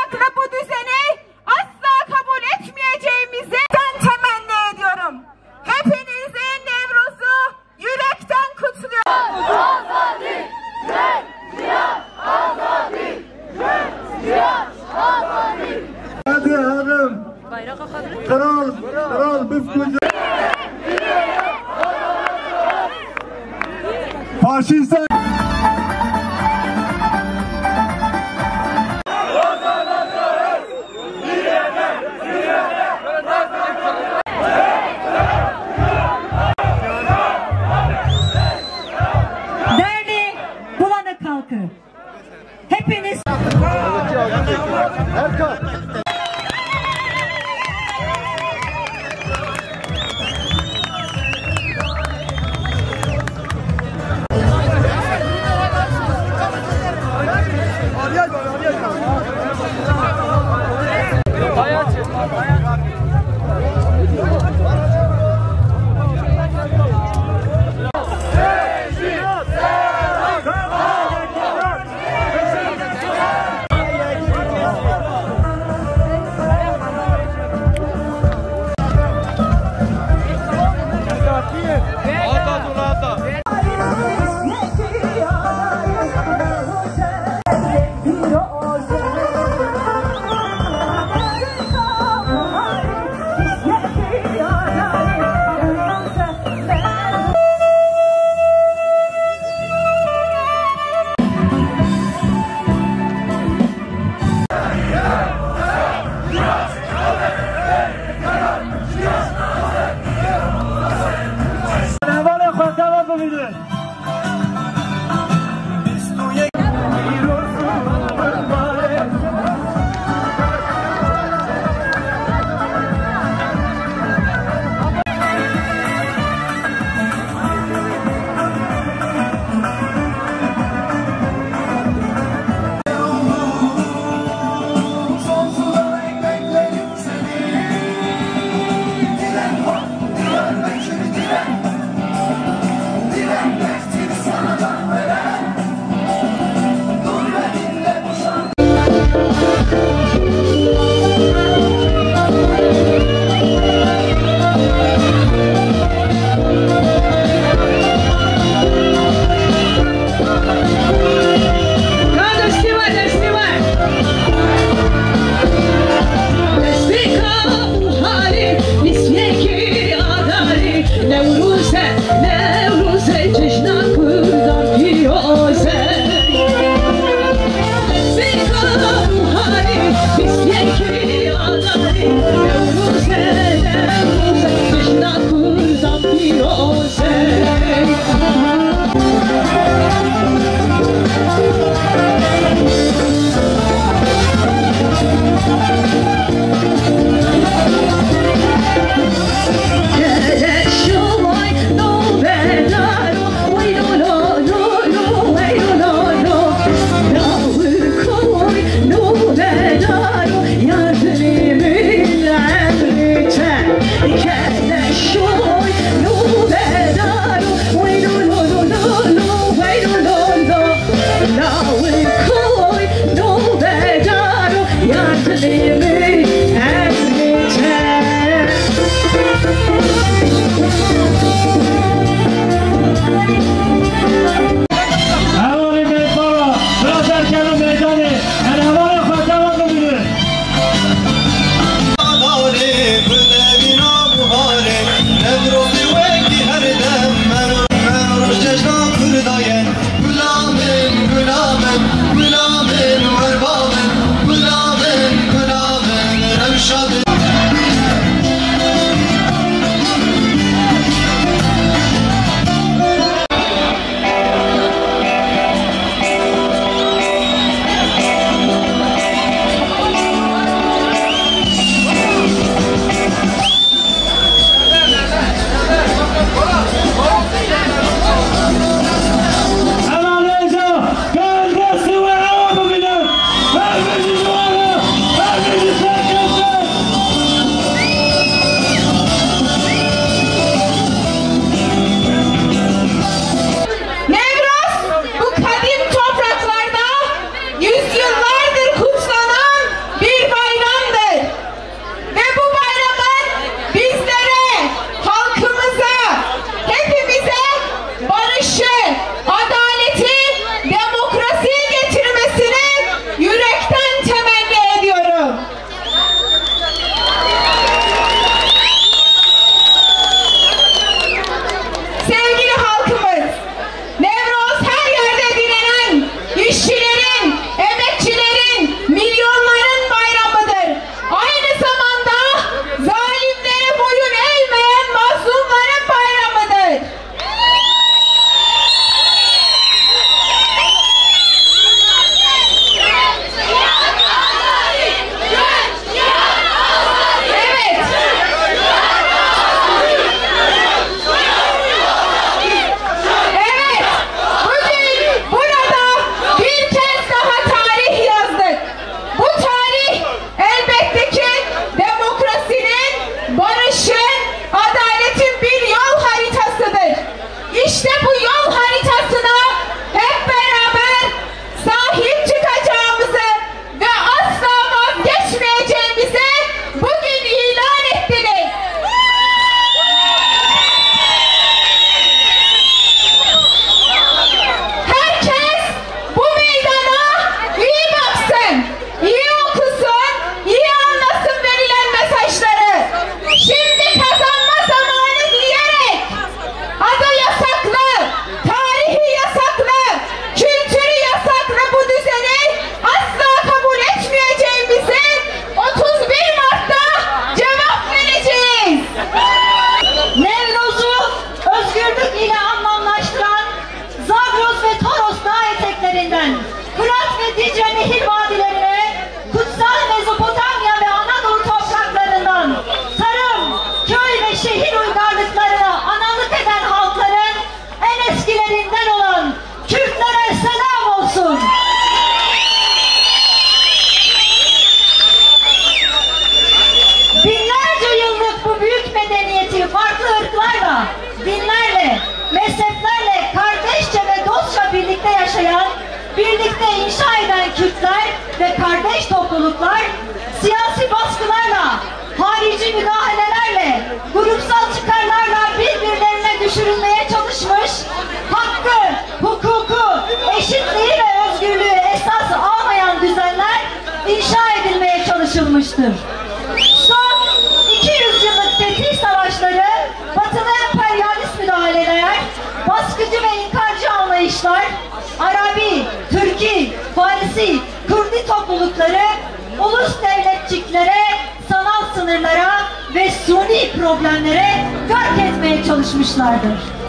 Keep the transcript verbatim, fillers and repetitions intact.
farklı bu düzeni asla kabul etmeyeceğimizi ben temenni ediyorum. Hepinizin Nevruz'u yürekten kutluyorum. Azadi, yer, ziyan, azadi, yer, ziyan, azadi. Hadi hanım. Kral, kral büfkücü. Faşist. Değerli Bulanık halkı, hepiniz Dicle Nehir vadilerine, kutsal Mezopotamya ve Anadolu topraklarından tarım, köy ve şehir uygarlıklarına analık eden halkların en eskilerinden olan Kürtlere selam olsun. Binlerce yıllık bu büyük medeniyeti farklı ırklarla, dinlerle, mezheplerle kardeşçe ve dostça birlikte yaşayan, birlikte inşa eden Kürtler ve kardeş topluluklar siyasi baskılarla, harici müdahalelerle, grupsal çıkarlarla birbirlerine düşürülmeye çalışmış, hakkı, hukuku, eşitliği ve özgürlüğü esas almayan düzenler inşa edilmeye çalışılmıştır. Son iki yüz yıllık fetih savaşları, batılı emperyalist müdahaleler, baskıcı ve inkarcı anlayışlar, Arabi, Türki, Farisi, Kürdi toplulukları, ulus devletçiklere, sanal sınırlara ve suni problemlere gark etmeye çalışmışlardır.